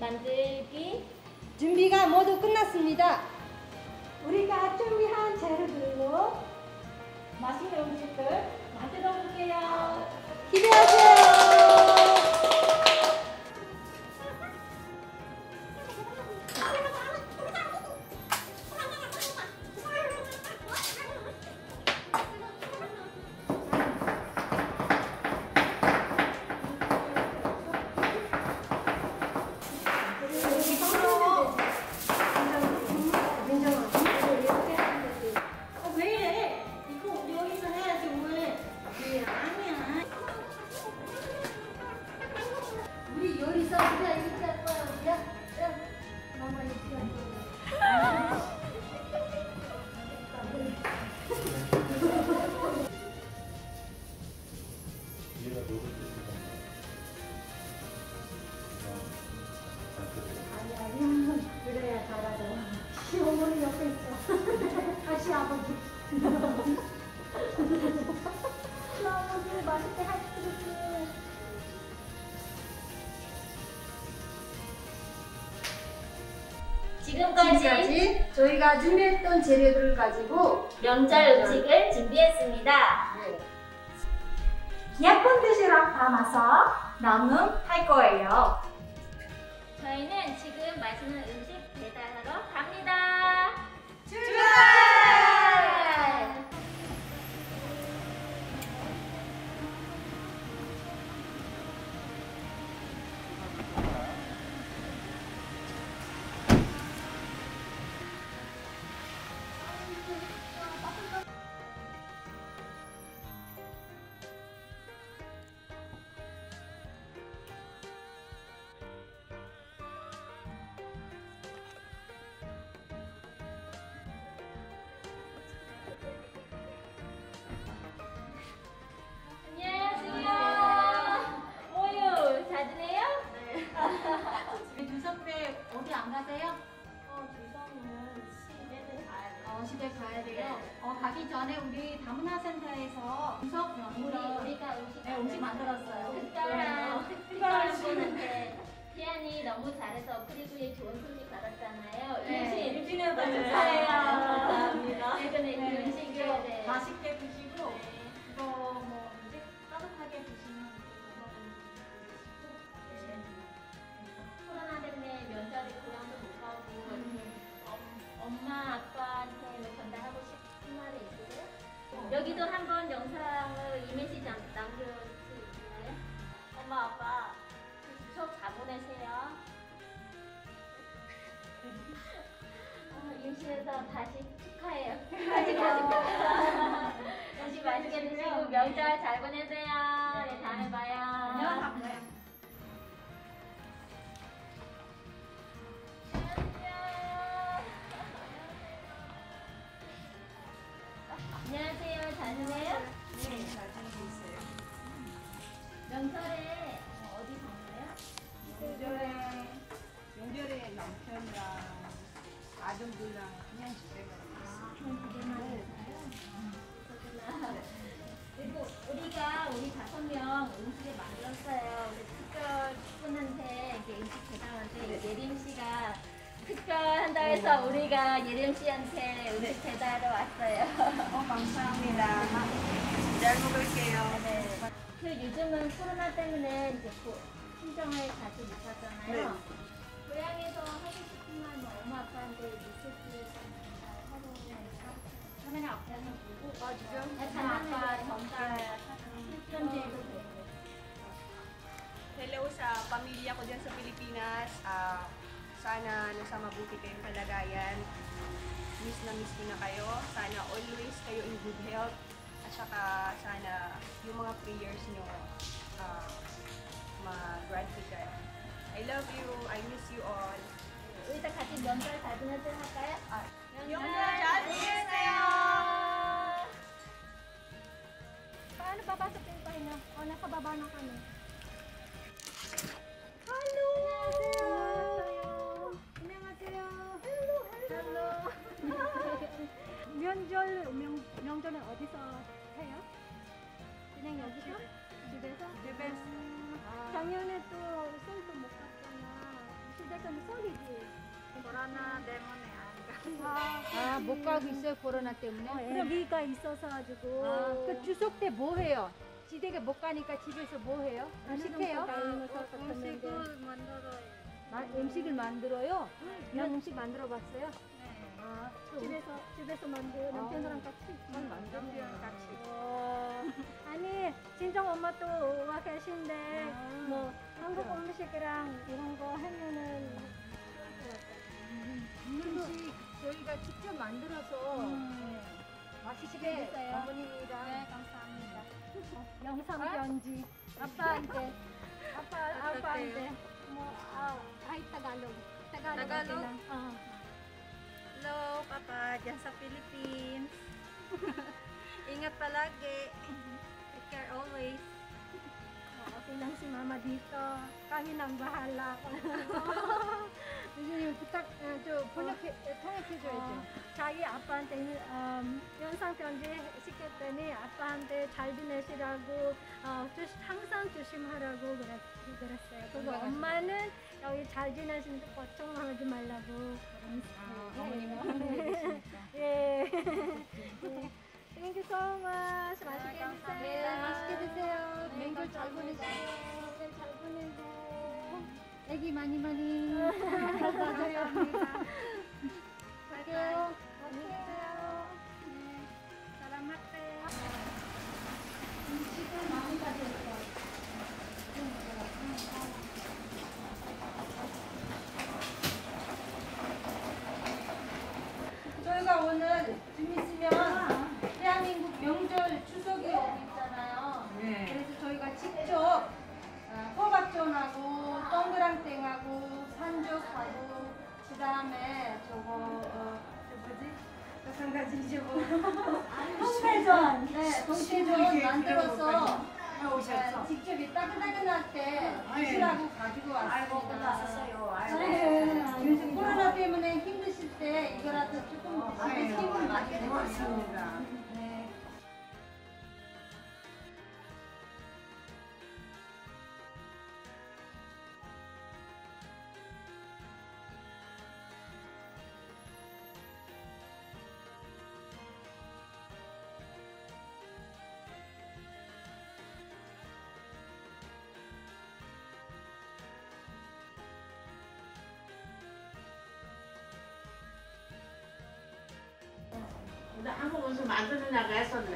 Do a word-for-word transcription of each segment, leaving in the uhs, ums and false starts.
만들기 준비가 모두 끝났습니다. 우리가 준비한 재료들로 맛있는 음식들 만들어 볼게요. 기대하세요. 그래야 잘하죠. 시어머니 옆에 있어. 다시 아버지. 시어머니 맛있게 해주세요. 지금까지, 지금까지 저희가 준비했던 재료들을 가지고 명절 음식을 준비했습니다. 네. 예쁜 도시락 담아서 나눔할 거예요. 저희는 지금 맛있는 음식 배달하러 갑니다. 출발! 안녕하세요. 모유 잘 지내요? 우리 두 선배 어디 안 가세요? 어, 주성이는 집에는 가야 돼요. 어, 집에 가야 돼요. 어, 가기 전에 우리 다문화센터에서 주석 우리, 명으로 우리가 음식, 네, 음식 만들었어요. 특별한, 특별한 특별한 분한테 태연이 너무 잘해서 프리뷰에 좋은 소식 받았잖아요. 네. 음식 일주년도 네. 축하해요. 감사합니다. 최근에 네, 그 음식을 이거 네. 맛있게 드시고 네. 이거 뭐 이제 따뜻하게 드시면 코로나 때문에 면접에 고향도 못 가고 엄, 엄마 아빠한테 뭐 전달하고 싶은 말이 있으세요? 여기도 한번 영상을 이미지 남- 남겨줄 수 있나요? 엄마 아빠 그 추석 잘 보내세요. 어, 임신해서 다시 축하해요. 다시 가지고 음식 맛있게 드시고 명절 잘 보내세요. 네, 다음에 봐요. 안녕. 안녕하세요. 잘 지내요? 네, 잘 지내고 있어요. 명절에 어, 어디 가나요? 명절에, 명절에 남편이랑 아들들이랑 그냥 집에 가고 그렇구나. 그리고 우리가 우리 다섯 명 음식을 만들었어요. 우리 특별 분한테 이렇게 음식 배달하는데 예림 씨가 특별한다 해서 우리가 예림 씨한테 음식 배달하러 왔어요. 어, 감사합니다. 잘 먹을게요. 네. 그 요즘은 코로나 때문에 이제 고, 친정을 자주 못 가잖아요. 네. 고향에서 하고 싶은 말 뭐 엄마 아빠한테 메시지 하고 카메라 앞에서 보고 아, 진짜요? 엄마 아빠 전달 편지해도 되고. Hello sa pamilya ko dyan sa Pilipinas. Ah, sana nasa mabuti kayong kalagayan. Miss na miss ko na kayo. Sana always kayo in good health. At saka sana yung mga prayers nyo ah, ma-grant kayo. I love you. I miss you all. 우리 다 같이 명절 잘 보내도록 할까요? 아, 명절 잘 보내세요. Paano papasok yung pahinga? O, nasa baba na kami. Hello! 안녕하세요. 헬로, 헬로. 명절, 명, 명절은 어디서 해요? 그냥 여기서? 집에서? 집에서. 음, 작년에 또 술도 못 갔잖아. 시댁 아, 못 가고 있어요, 코로나 때문에? 어, 그럼 애기가 있어서 가지고 아, 그 추석 때 뭐 해요? 시댁에 못 가니까 집에서 뭐 해요? 음식 해요? 다니면서 음식을 만들어요. 마, 음식을 만들어요? 이런 음식 만들어 봤어요? 아, 또 집에서 집에서 만들 남편이랑 같이 음, 남편이랑 같이. 어, 아니 친정 엄마 또 와 계신데 아, 뭐 한국 그렇죠. 음식이랑 이런 거 하면은 좋을 것 같아요. 음식 저희가 직접 만들어서 음. 네, 맛있게 드세요. 어머님이랑 네, 감사합니다. 어, 영상 편지 아빠한테 아빠 아빠한테 뭐 아, 아이 Tagalog. Tagalog. Tagalog? lang. 어. Hello, Papa, dyan sa Philippines. Ingat palagi. Take care always. 어, okay lang si mama dito. Kami nang bahala. 선생님 부탁 어, 저 번역해 통역해 줘야죠. 어, 자기 아빠한테 음, 영상 편지 시켰더니 아빠한테 잘 지내시라고 어, 조심- 항상 조심하라고 그랬, 그랬어요. 그리고 엄마는 여기 잘 지내시는데 걱정하지 말라고 그런 아, 스타일이에요. 어머님은 한국에 계시니까. 예. Thank you so much. 맛있게 드세요. 네, 맛있게 드세요. 네, 명절 잘 감사합니다. 보내시고 네, 잘 보내고. 애기 많이 많이 받아줘요. 갈게요. 갈게요. 네. 사랑할게요. 음식을 많이 가져올게요. 저희가 오늘 좀 있으면 대한민국 명절 추석이 오고 있잖아요. 그래서 저희가 직접 어, 호박전하고 동그랑땡하고 산적하고 그 다음에 저거 어, 저 뭐지? 저 한 가지 잊어버려. 동태전. 네, 동태전 만들어서 네, 직접 이 따끈따끈할 때 드시라고 가지고 왔습니다. 네, 요즘 코로나 때문에 힘드실 때 이거라도 조금 드시면 힘을 많이 내셨습니다. 네. 근데 한국 음식 만드느냐고 했었네.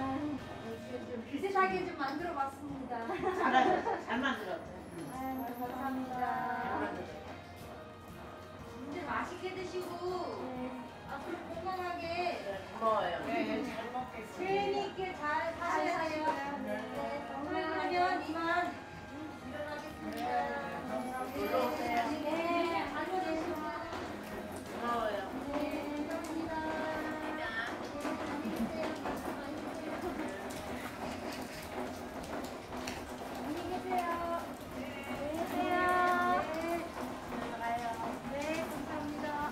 비슷하게 좀 만들어 봤습니다. 잘하셨어. 잘 만들었어. 아유, 잘 감사합니다. 만들었어. 이제 맛있게 드시고 앞으로 건강하게 네, 고마워요. 네, 잘 먹겠습니다. 재미있게 잘 사세요. 네, 건강하면 이만 일어나겠습니다. 놀러 오세요. 네, 안녕 되시고. 고마워요. 네, 감사합니다. 안녕히 계세요. 안녕히 계세요. 네, 감사합니다.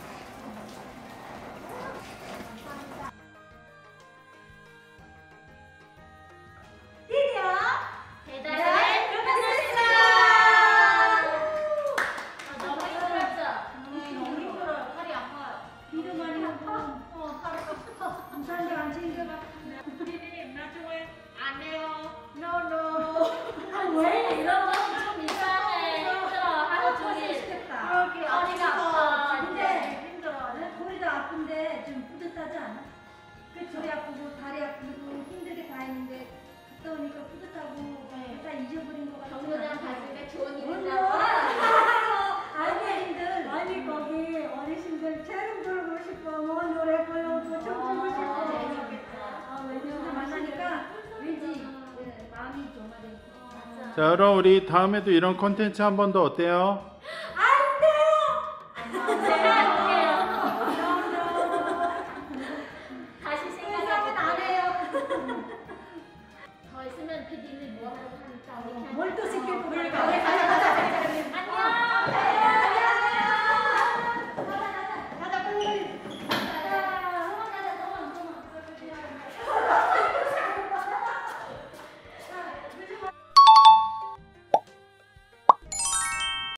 대단해. 끝났습니다. 아, 너무 힘들었죠? 너무 힘들어요. 팔이 아파요. 비도 많이 오고. 어, 팔 아파. 부산도 안 챙겨가. 피디님 나중에 안 해요. No, no. 왜 이런 건좀 이상해. 힘들어. 하루 종일. 그러게 허리가 아파. 근데 힘들어. 내 머리도 아픈데 좀 뿌듯하지 않아? 그 머리 아프고 다리 아프고 힘들게 다 했는데 갔다 오니까 뿌듯하고 다 잊어버린 것 같아. 정류장 갔으니까 좋은 일 물론. 있다고. 어머님들 아니 거기 어르신들 체름 돌고 싶어 뭐 노래 부르고 춤추고 싶어 아, 왼쪽을 만나니까 왠지 네, 마음이 정화되고. 자, 그럼 우리 다음에도 이런 콘텐츠 한 번 더 어때요? 제가 해볼게요. 다시 생각하면 안 해요. 더 있으면 피디님 뭐 하라고 하니까. 뭘 또 시킬 거야?